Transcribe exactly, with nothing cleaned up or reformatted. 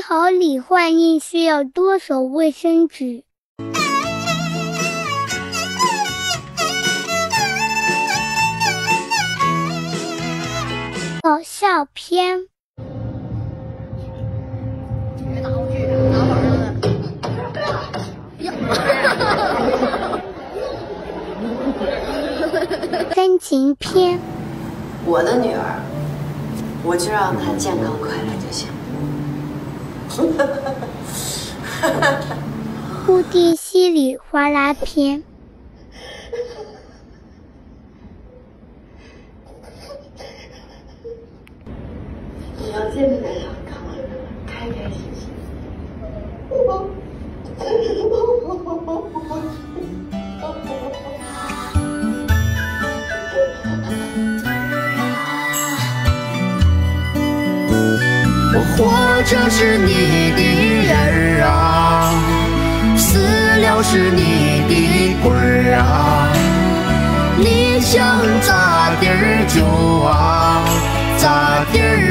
好理换印需要多少卫生纸？搞笑片。真情片。 我的女儿，我就让她健康快乐就行。 蝴蝶稀里哗啦篇。 你要健健康康，开开心心。 我活着是你的儿啊，死了是你的鬼儿啊，你想咋地儿就啊咋地儿。